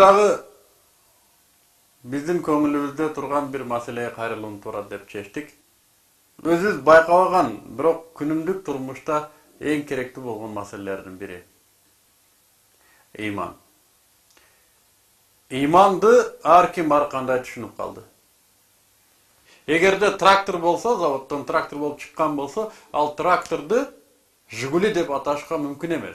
дагы биздин көңүлүбүздө турган бир маселеге кайрылууну туура деп чечтик. Өзүбүз байкабаган, бирок күнүмдүк турмушта эң керектүү болгон маселелердин бири ыйман. Ыйманды ар ким ар кандай түшүнүп калды. Эгерде трактор болсо, заводдон трактор болуп чыккан болсо, ал тракторду Жигули деп аташка мүмкүн эмес.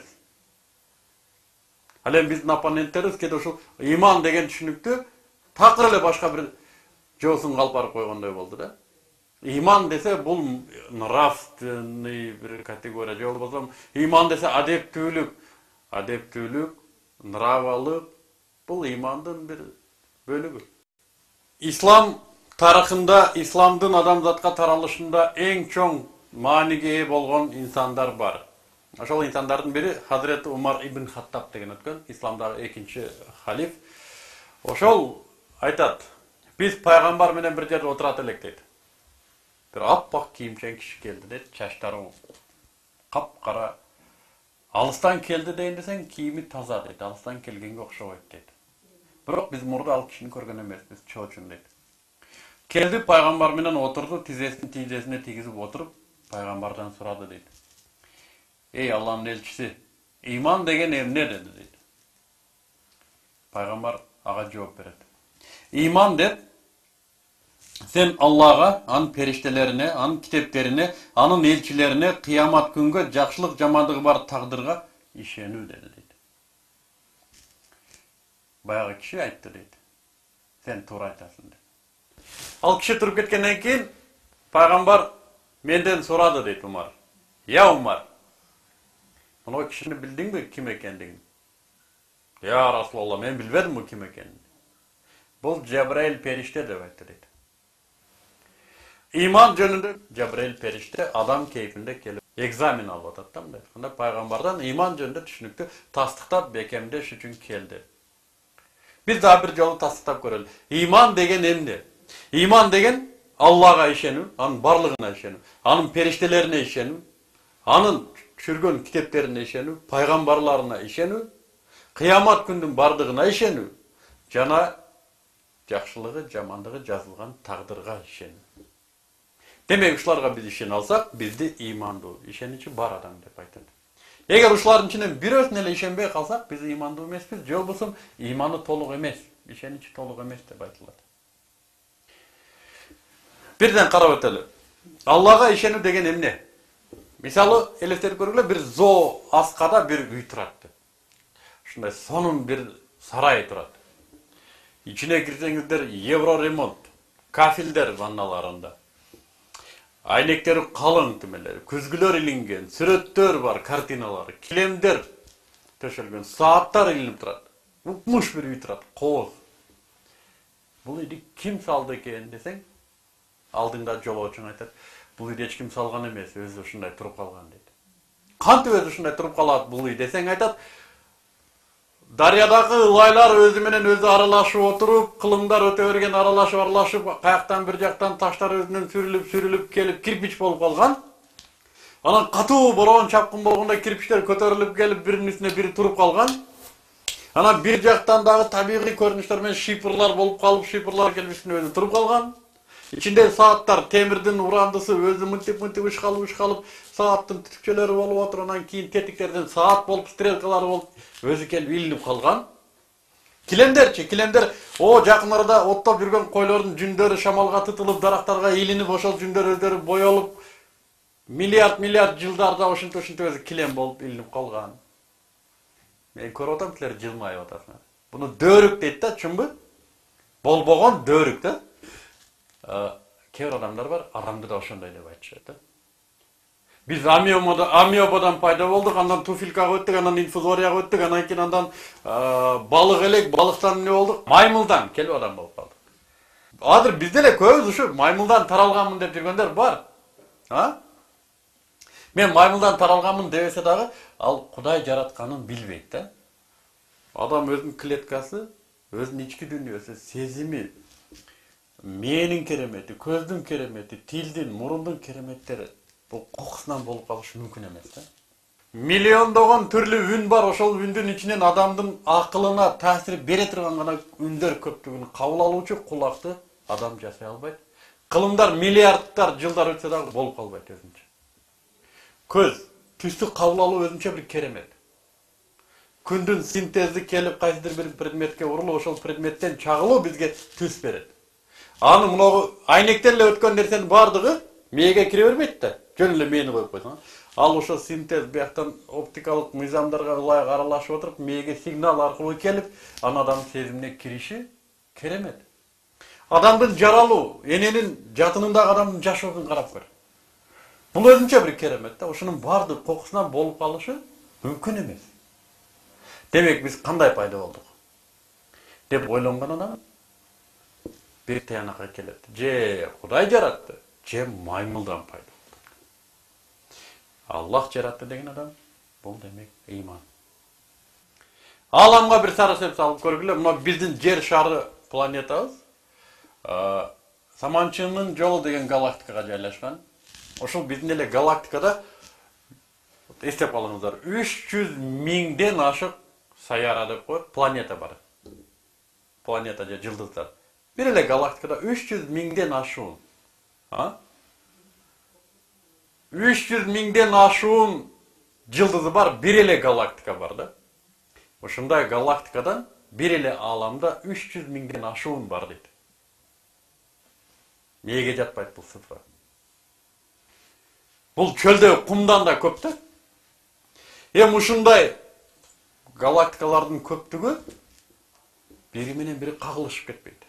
Ал эми биздин оппоненттерибиз кээде ушул ыйман деген түшүнүктү такыр эле башка бир жоосун калпарып койгондой болду да. Ыйман десе бул нравственный бир категория, же болбосо ыйман десе адептүүлүк, нравалык, бул ыймандын бир бөлүгү. Ислам тарыхында, исламдын адамзатка таралышында эң чоң мааниге ээ болгон инсандар бар. Ошол инсандардын бири Хазирети Умар ибн Хаттаб деген өткөн, исламдагы экинчи халиф. Ошол айтат: "Биз пайгамбар менен бир жерде отурат элек" дейт. Бир аппак кийимчен киши келди дейт, чачтары капкара. Алыстан келди дейин десең, кийими таза дейт, алыстан келгенге окшобойт дейт. Бирок биз мурда ал кишини көргөн эмеспиз, чоочун дейт. Келди пайгамбар менен отурду, тизесине тигизип отуруп, пайгамбардан сурады дейт. "Эй Аллахтын элчиси, ыйман деген эмне?" деди дейт. Пайгамбар ага жооп берет. Ыйман деп, сен Аллага, анын периштелерине, анын китептерине, анын элчилерине, кыямат күнгө жакшылык жамандыгы бар тагдырга ишенүү деди дейт. Баягы киши айтты дейт. Сен туура айтасың дейт. Ал киши туруп кеткенден кийин пайгамбар менден сурады дейт Умар. "Я Умар, мына кишини билдиңби ким экендигин?" "Я Расулалла, мен билбедим бул ким экенин." "Бул Жабраил периште" деп айтты дейт. Ыйман жөнүндө Жабраил периште адам кейпинде келип экзамен алып атат да мындай. Анда пайгамбардан ыйман жөнүндө түшүнүктү тастыктап бекемдеш үчүн келди. Биз да бир жолу тастыктап көрөлү. Ыйман деген эмне? Ыйман деген Аллага ишенүү, анын барлыгына ишенүү, анын периштелерине ишенүү, анын түшүргөн китептерине ишенүү, пайгамбарларына ишенүү, кыямат күндүн бардыгына ишенүү, жана жакшылыгы, жамандыгы жазылган тагдырга ишенүү. Демек ушуларга биз ишене алсак, бизди ыймандуу, ишеничи бар адам деп айтат. Эгер ушулардын ичинен бирөөсүнө эле ишенбей калсак, биз ыймандуу эмеспиз, же болбосо ыйманы толук эмес, ишеничи толук эмес деп айтылат. Бирден карап өтөлү. Аллага ишенүү деген эмне? Мисалы, элестетип көргүлө, бир зоо аскада бир үй турат деп. Ушундай сонун бир сарай турат. Ичине кирсеңиздер, евро ремонт, кафелдер ванналарында. Айнектери калың тимелер, күзгүлөр илинген, сүрөттөр бар, картиналар, килемдер төшөлгөн, сааттар илинип турат. Укмуш бир үй турат, кооз. Бул үйдү ким салды экен десең, алдыңда жолоочуң айтат, бул үйдү эч ким салган эмес, өзү ушундай туруп калган дейт. Кантип өзү ушундай туруп калат бул үй десең айтат, дарыядагы ылайлар өзү менен өзү аралашып отуруп, кылымдар өтө берген аралашып, каяктан бир жактан таштар өзүнөн сүрүлүп келип кирпич болуп калган. Анан катуу бороон чапкын болгондо кирпичтер көтөрүлүп келип биринин үстүнө бири туруп калган. Анан бир жактан дагы табигый көрүнүштөр менен шипырлар болуп калып, шипырлар келип үстүнө өзү туруп калган. Ичинде сааттар, темирдин урандысы өзү мынтип ышкалып, сааттын түтүкчөлөрү болуп отуруп, анан кийин тетиктерден саат болуп, стрелкалары болуп, өзү келип илинип калган. Килемдерчи, килемдер жакын арада оттоп жүргөн койлордун жүндөрү шамалга тытылып, дарактарга илинип, ошол жүндөр өздөрү боелуп, миллиард жылдарда ошентип өзү килем болуп илинип калган. Мен көрүп атам, силер жылмайып атасыңар. Буну дөөрүк дейт да, чынбы? Болбогон дөөрүк да. Кээ бир адамдар бар, адамды да ошондой деп айтышат да. Биз амиобадан пайда болдук, андан туфилкага өттүк, андан инфузорияга өттүк, анан кийин андан балык элек, балыктан эмне болдук? Маймылдан келип адам болуп калдык. Азыр бизде эле көбүбүз ушу маймылдан таралганмын деп жүргөндөр бар. Мен маймылдан таралганмын дебесе дагы, ал Кудай жаратканын билбейт да. Адам өзүнүн клеткасы, өзүнүн ички дүйнөсү, сезими, мээнин керемети, көздүн керемети, тилдин, мурундун кереметтери бул кокусунан болуп калышы мүмкүн эмес да. Миллиондогон түрлүү үн бар, ошол үндүн ичинен адамдын акылына таасир бере турган гана үндөр көптүгүн кабыл алуучу кулакты адам жасай албайт. Кылымдар миллиардтар жылдар өтсө дагы болуп калбайт өзүнчө. Көз, түстү кабыл алуу өзүнчө бир керемет. Күндүн синтези келип кайсыдыр бир предметке урулуп, ошол предметтен чагылуу бизге түс берет. Аны мынау айнектен эле өткөн нерсенин бардыгы мээге кире бербейт да, жөн эле мээни коюп койсоң. Ал ошо синтез бияктан оптикалык мыйзамдарга ылайык аралашып отуруп, мээге сигнал аркылуу келип, аны адамдын сезимине кириши керемет. Адамдын жаралуу, эненин жатынындагы адамдын жашоосун карап көр. Бул өзүнчө бир керемет да, ошонун бардык кокусунан болуп калышы мүмкүн эмес. Демек биз кандай пайда болдук деп ойлонгон адам бир тыянакка келет. Же Кудай жаратты, же маймылдан пайда болду. Аллах жаратты деген адам, бул демек ыйман. Аламга бир сарасеп салып көргүлө, мына биздин жер шары планетабыз Саманчынын жолу деген галактикага жайлашкан. Ошол биздин эле галактикада эстеп алыңыздар, 300 миңден ашык саяра деп коет, планета бар. Планета же жылдыздар. Бир эле галактикада 300 миңден ашуун. 300 миңден ашуун жылдызы бар, бир эле галактика бар да. Ошондой галактикадан бир эле ааламда 300 миңден ашуун бар дейт. Мээге жатпайт бул цифра. Бул чөлдө кумдан да көп да. Ушундай галактикалардын көптүгү бири менен бири кагылышып кетпейт.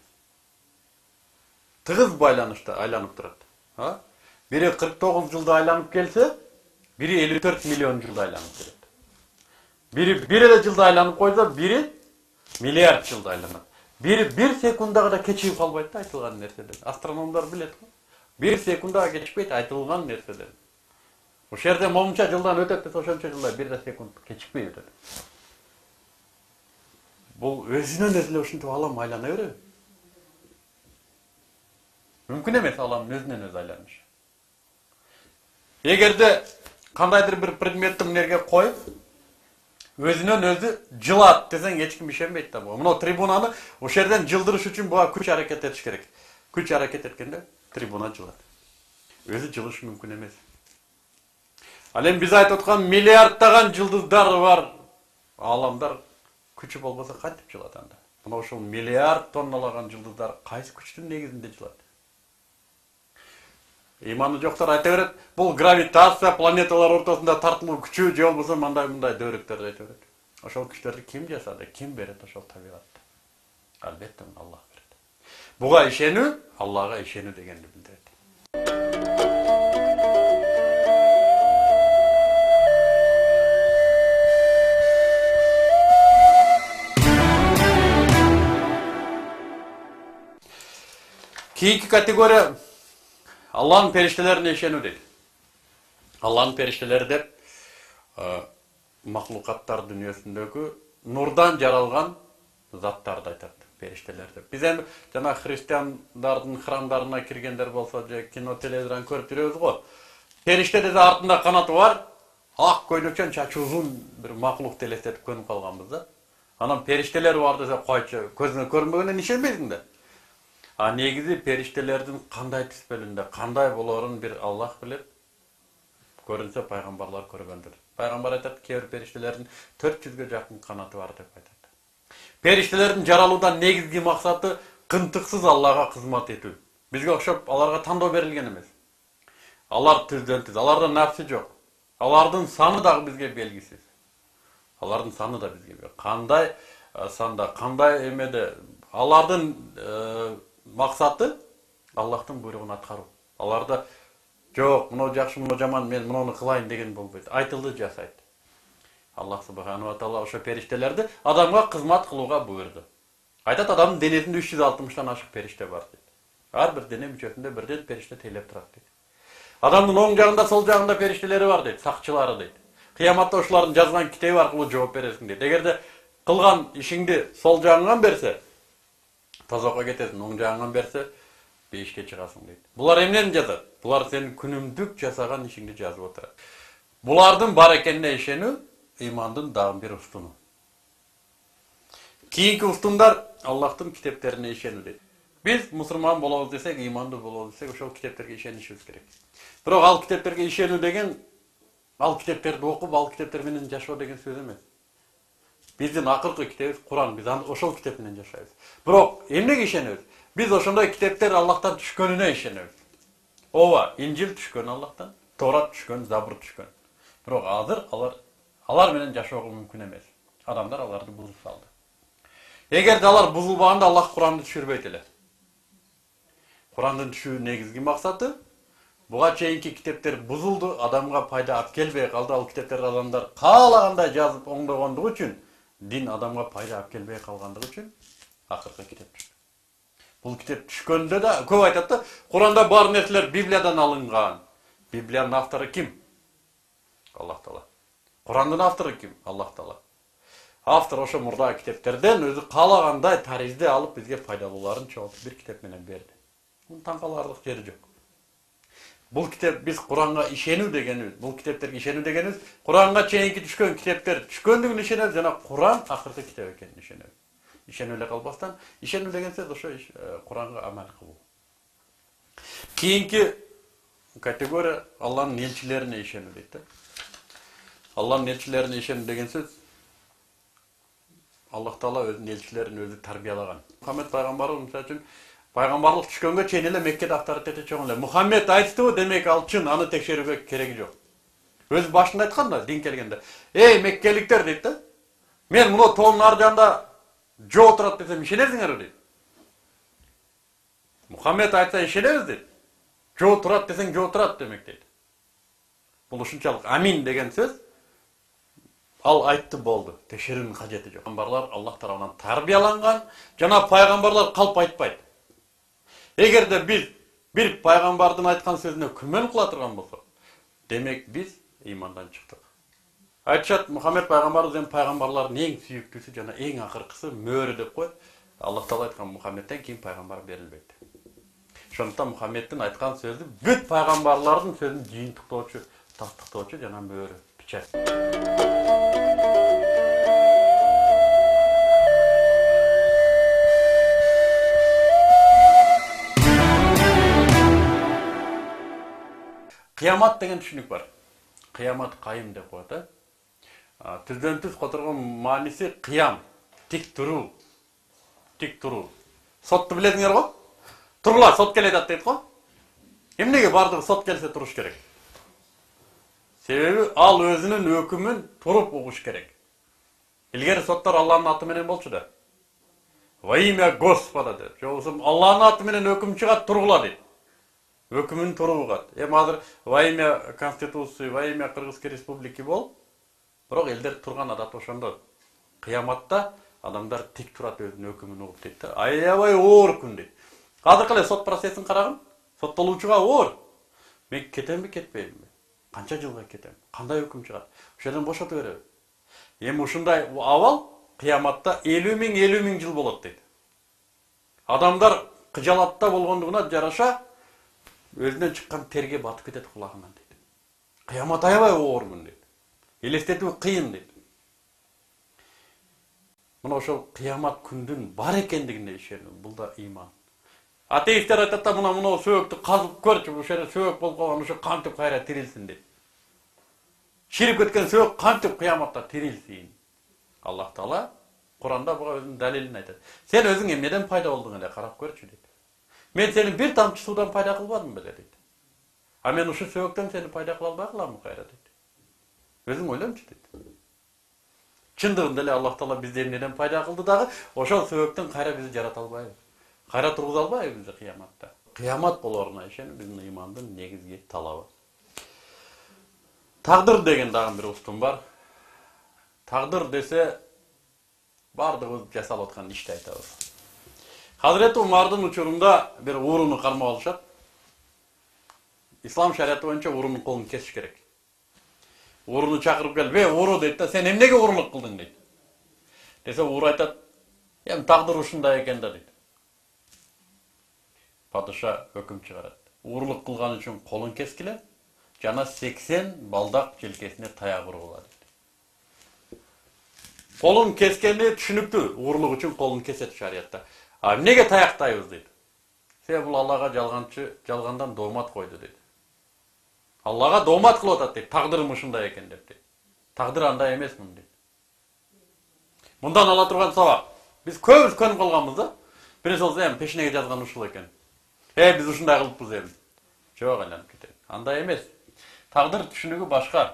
Тыгыз байланышта айланып турат. Бири 49 жылда айланып келсе, бири 54 миллион жылда айланып келет. Бири бир эле жылда айланып койсо, бири миллиард жылда айланат. Бири 1 секундага да кечигип калбайт да айтылган нерседен. Астрономдор билет го. 1 секундага кечикпейт айтылган нерседен. Ошол жерде момунча жылдан өтөт десе, ошончо жылда 1 секунд кечикпей өтөт. Бул өзүнөн өзү эле ушинтип алам айлана береби? Мүмкүн эмес аламдын өзүнөн өзү айланышы. Эгерде кандайдыр бир предметти мынерге коюп, өзүнөн өзү жылат десең эч ким ишенбейт да. Мына трибунаны ошол жерден жылдырыш үчүн буга күч аракет этиш керек. Күч аракет эткенде трибуна жылат. Өзү жылышы мүмкүн эмес. Ал эми биз айтып аткан миллиарддаган жылдыздар бар, ааламдар күчү болбосо кантип жылат анда? Мына ошол миллиард тонналаган жылдыздар кайсы күчтүн негизинде жылат? Иманы жоктор айта берет, бул гравитация, планеталар ортосунда тартылуу күчү же болбосо мындай дөрөктөрдү айта берет. Ошол күчтөрдү ким жасады? Ким берет ошол табигатты? Албетте Аллах берет. Буга ишенүү, Аллага ишенүү дегенди билдирет. Keyinki kategoriya Allah'ın periştelerine ишенүү дейт. Allah'ın perişteleri деп mahlukatlar dünyasındaki nurdan жаралган заттарды айтат, периштелер деп. Биз эми жана христиандардын храмдарына киргендер болсо, же кино, телевизордан көрүп жүрөбүз го. Периште десе артында канаты бар, ак көйнөкчөн чачы узун бир маклук элестетип көнүп калганбыз да. Анан периштелер бар десе, койчу көзүнө көрүнбөгөндөн ишенбейсиң да. Негизи периштелердин кандай түспөлүндө, кандай болорун бир Аллах билет. Көрүнсө пайгамбарлар көргөндүр. Пайгамбар айтат, кээ бир периштелердин 400гө жакын канаты бар деп айтат. Периштелердин жаралуудан негизги максаты кынтыксыз Аллага кызмат этүү. Бизге окшоп аларга тандоо берилген эмес. Алар түздөн түз, аларда нафси жок. Алардын саны дагы бизге белгисиз. Алардын саны да бизге белгисиз. Кандай санда, кандай эмеде алардын максаты Аллахтын буйругун аткаруу. Аларда жок, мына жакшы, мына жаман, мен муну кылайын деген болбойт. Айтылды жасайт. Аллах субхану ва таала ошо периштелерди адамга кызмат кылууга буйрду. Айтат, адамдын денесинде 360тан ашык периште бар дейт. Ар бир дене мүчөсүндө бирден периште тейлеп турат дейт. Адамдын оң жагында, сол жагында периштелери бар дейт, сакчылары дейт. Кыяматта ошолордун жазган китеби аркылуу жооп бересиң дейт. Эгерде кылган ишиңди сол жагыңан берсе, тозокко кетесиң, оң жагыңан берсе, бейишке чыгасың дейт. Булар эмнени жазат? Булар сенин күнүмдүк жасаган ишиңди жазып отурат. Bulardın бар экенине ишенүү ыймандын дагы бир устуну. Кийинки устундар Аллахтын китептерине ишенүү дейт. Biz musulman bolabыз десек, ыймандуу болобуз десек, ошол китептерге ишенишибиз керек. Бирок ал китептерге ишенүү деген ал китептерди окуп, ал китептер менен жашоо деген сөз эмес. Биздин акыркы китебибиз Куран, биз ошол китеп менен жашайбыз. Бирок эмнеге ишенебиз? Биз ошондой китептер Аллахтан түшкөнүнө ишенебиз. Ооба, Инжил түшкөн Аллахтан, Торат түшкөн, Забур түшкөн. Бирок азыр алар менен жашоого мүмкүн эмес. Адамдар аларды бузуп салды. Эгерде алар бузулбаганда Аллах Куранды түшүрбөйт эле. Курандын түшүү негизги максаты буга чейинки китептер бузулду, адамга пайда алып келбей калды. Ал китептерди адамдар каалагандай жазып оңдогондугу үчүн, дин адамга пайда алып келбей калгандыгы үчүн акыркы китеп түштү. Бул китеп түшкөндө да көп айтат да, Куранда бар нерселер Библиядан алынган. Библиянын автору ким? Аллах Таала. Курандын автору ким? Аллах Таала. Автор ошо мурдагы китептерден өзү каалагандай таризди алып бизге пайдалууларын чогултуп бир китеп менен берди. Мунун таң каларлык жери жок. Бул китеп биз Куранга ишенүү дегенибиз, бул китептерге ишенүү дегенибиз, Куранга чейинки түшкөн китептер түшкөндүгүн ишенебиз жана Куран акыркы китеп экенин ишенебиз. Ишенүү эле калбастан, ишенүү деген сөз ошо Куранга амал кылуу. Кийинки категория Алланын элчилерине ишенүү дейт да. Алланын элчилерине ишенүү деген сөз Аллах Таала өзүнүн элчилерин өзү тарбиялаган. Мухаммед пайгамбарыбыз мисалы үчүн пайгамбарлык түшкөнгө чейин эле Меккеде авторитети чоң эле. Мухаммед айтты, демек ал чын, аны текшерүүгө кереги жок. Өзү башында айткан да, дин келгенде. Эй, меккеликтер дейт да. Мен муну тоонун ар жагында жоо турат десем ишенесиңерби дейт. Мухаммед айтса ишенебиз дейт. Жоо турат десең жоо турат демек дейт. Бул ушунчалык амин деген сөз. Ал айтты болду. Текшерүүнүн кажети жок. Пайгамбарлар Аллах тарабынан тарбияланган, жана пайгамбарлар калп айтпайт. Эгерде биз бир пайгамбардын айткан сөзүнө күмөн кыла турган болсок, демек биз ыймандан чыктык. Айтышат, Мухаммед пайгамбарыбыз пайгамбарлардын эң сүйүктүүсү жана эң акыркысы мөөрө деп коет. Аллах Таала айткан Мухаммедтен кийин пайгамбар берилбейт. Ошондуктан Мухаммеддин айткан сөзү бүт пайгамбарлардын сөзүн жыйынтыктоочу, тастыктоочу жана мөөрө, печать. Кыямат деген түшүнүк бар. Кыямат кайым деп коет. Түздөн түз которгон мааниси кыям, тик туруу. Тик туруу. Сотту билесиңер го? Тургула, сот келет дейт го. Эмнеге бардыгы сот келсе туруш керек? Себеби ал өзүнүн өкүмүн туруп угуш керек. Илгери соттор Алланын аты менен болчу да. Во имя Господа деп. Жоксо Алланын аты менен өкүм чыгат, тургула дейт. Өкүмүн туругат. Азыр во имя Конституции, во имя Кыргызской республики бол. Бирок элдер турган адат ошондо. Кыяматта адамдар тик турат өзүнүн өкүмүн угуп дейт да. Аябай оор күн дейт. Азыр эле сот процессин карагын. Соттолуучуга оор. Мен кетемби, кетпеймби? Канча жылга кетем? Кандай өкүм чыгат? Ошодон бошотуп береби? Эми ушундай абал кыяматта 50 миң жыл болот дейт. Адамдар кыжалатта болгондугуна жараша өзүнөн чыккан терге батып кетет кулагынан дейт. Кыямат аябай оор күн дейт. Элестетүү кыйын дейт. Мына ошол кыямат күндүн бар экендигине ишенүү, бул да ыйман. Атеисттер айтат да, мына сөөктү казып көрчү, ошо жерде сөөк болуп калган, ошо кантип кайра тирилсин дейт. Ширип кеткен сөөк кантип кыяматта тирилсин? Аллах Таала Куранда буга өзүнүн далилин айтат. Сен өзүң эмнеден пайда болдуң эле, карап көрчү дейт. Мен сени бир тамчы суудан пайда кылбадым беле дейт. А мен ушу сөөктөн сени пайда кыла албай каламмы кайра дейт. Өзүң ойлончу дейт. Чындыгында эле Аллах Таала бизди эмнеден пайда кылды дагы, ошол сөөктөн кайра бизди жарата албайбыз. Кайра тургуза албайбыз бизди кыяматта. Кыямат болоруна ишенүү биздин ыймандын негизги талабы. Тагдыр деген дагы бир устун бар. Тагдыр десе бардыгыбыз жасалып аткан ишти айтабыз. Hazreti Umar'dın uçurumda bir uğrunu karma alışat. İslam şeriatı boyunca uğrunun kolunu kesiş gerek. Uğrunu çakırıp gel, ve uğru deyip de sen emnege uğruluk kıldın deyip. Dese uğru aytat, hem taqdir uşunda eken de deyip. Padişah hüküm çıkarat. Uğruluk kılgan için kolun keskile, жана 80 балдак желкесине таяк ургула дейт. Колун кескени түшүнүктүү, уурлук үчүн колун кесет шариятта. А эмнеге таяктайбыз дейт. Себеби бул Аллага жалгандан доомат койду дейт. Аллага доомат кылып атат дейт. Тагдырым ушундай экен деп дейт. Тагдыр андай эмесмин дейт. Мындан ала турган сабак. Биз көбүз көнүп калганбыз да. Биринчи болсо эми пешинеге жазган ушул экен. Биз ушундай кылыппыз эми. Жок, айланып кетет. Андай эмес. Тагдыр түшүнүгү башка.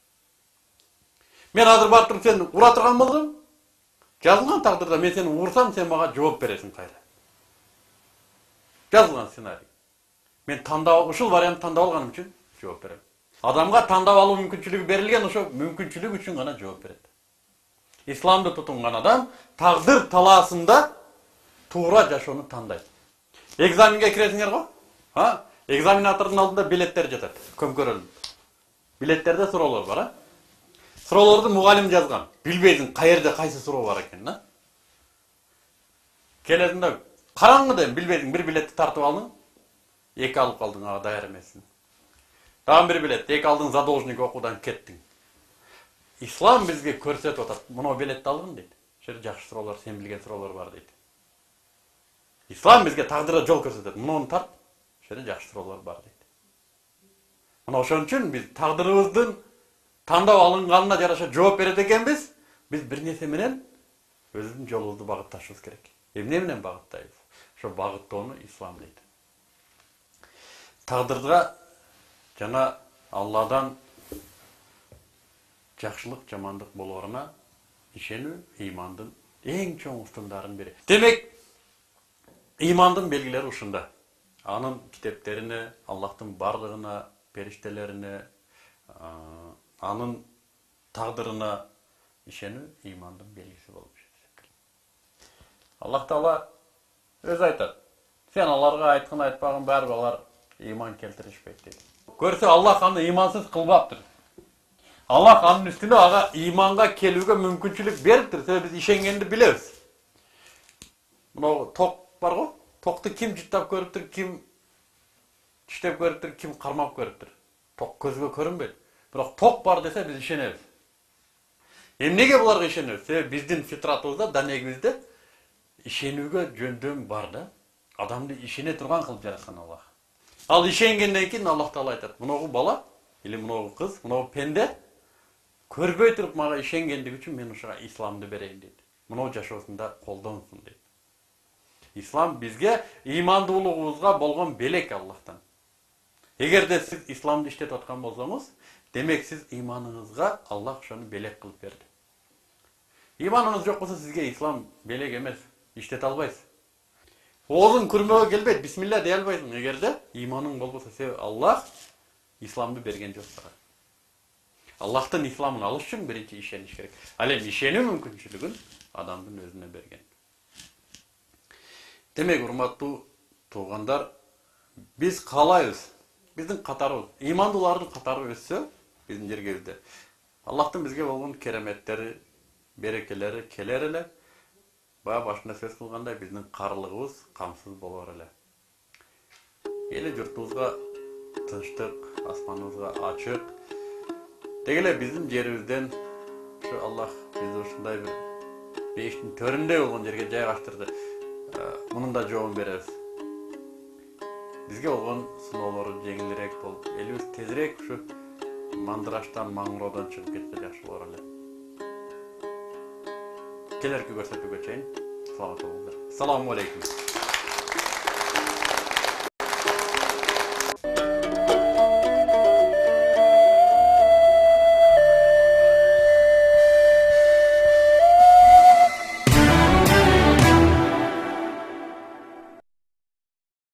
Мен азыр барып туруп сени ура турган болсом, жазылган тагдырда мен сени урсам, сен мага жооп бересиң кайра. Жазылган сценарий. Мен ушул вариантты тандап алганым үчүн жооп берем. Адамга тандап алуу мүмкүнчүлүгү берилген, ошо мүмкүнчүлүк үчүн гана жооп берет. Исламды тутунган адам тагдыр талаасында туура жашоону тандайт. Экзаменге киресиңер го? Экзаменатордун алдында билеттер жатат, көмкөрөлүп. Билеттерде суроолор бар, Суроолорду мугалим жазган. Билбейсиң каерде кайсы суроо бар экен, Келесиң да караңгы дейм, билбейсиң, бир билетти тартып алдың, 2 алып калдың, ага даяр эмессиң. Дагы бир билет, 2 алдың, задолжник окуудан кеттиң. Ислам бизге көрсөтүп атат. Мына билетти алгын дейт. Ошо жакшы суроолор, сен билген суроолор бар дейт. Ислам бизге тагдырда жол көрсөтөт. Муну тарт. Ошо жакшы суроолор бар дейт. Мына ошон үчүн биз тагдырыбыздын тандап алынганына жараша жооп берет экенбиз. Биз бир нерсе менен өзүбүздүн жолубузду багытташыбыз керек. Эмне менен багыттайбыз? Ошо багыттоону ислам дейт. Тагдырга жана Алладан жакшылык, жамандык болоруна ишенүү ыймандын эң чоң устундарын бири. Демек, ыймандын белгилери ушунда. Анын китептерине, Аллахтын бардыгына, периштелерине, анын тагдырына ишенүү ыймандын белгиси болуп эсептелет. Аллах Таала өзү айтат. Сен аларга айткан айтпаган баары алар ыйман келтиришпейт дейт. Көрсө Аллах аны ыймансыз кылбаптыр. Аллах анын үстүнө ага ыйманга келүүгө мүмкүнчүлүк бериптир. Себеби биз ишенгенди билебиз. Мына ток бар го? Токту ким жыттап көрүптүр, ким тиштеп көрүптүр, ким кармап көрүптүр. Ток көзгө көрүнбөйт. Бирок ток бар десе биз ишенебиз. Эмнеге буларга ишенебиз? Себеби биздин фитратыбызда, данегибизде ишенүүгө жөндөм бар да. Адамды ишене турган кылып жараткан Аллах. Ал ишенгенден кийин Аллах Таала айтат: "Муногу бала или муногу кыз, муногу пенде көрбөй туруп мага ишенгендиги үчүн мен ушуга исламды берейин" дейт. Муногу жашоосунда колдонсун дейт. Ислам бизге ыймандуулугубузга болгон белек Аллахтан. Эгерде сиз исламды иштетип аткан болсоңуз, демек сиз ыйманыңызга Аллах ошону белек кылып берди. Ыйманыңыз жок болсо сизге ислам белек эмес, иштете албайсыз. Оозуң күрмөгө келбейт, бисмилля дей албайсың эгерде ыйманың болбосо. Себеби Аллах исламды берген жок сага. Аллахтын исламын алыш үчүн биринчи ишениш керек. Ал эми ишенүү мүмкүнчүлүгүн адамдын өзүнө берген. Демек, урматтуу туугандар, биз каалайбыз, биздин катарыбыз, ыймандуулардын катары өссө, биздин жергебизде Аллахтын бизге болгон кереметтери, берекелери келер эле. Баа башында сөз кылгандай, биздин карылыгыбыз камсыз болор эле. Эли журтубузга тынчтык, асманыбызга ачык. Деги эле биздин жерибизден ушу Аллах бизди ушундай бир бейиштин төрүндөй болгон жерге жайгаштырды. Мунун да жообун беребиз. Бизге болгон сыноолору жеңилирээк болуп, элибиз тезирээк ушу мандыраштан, маңыроодон чыгып кетсе жакшы болор эле. Келерки көрсөтүүгө чейин саламат болуңуздар. Assalomu alaykum.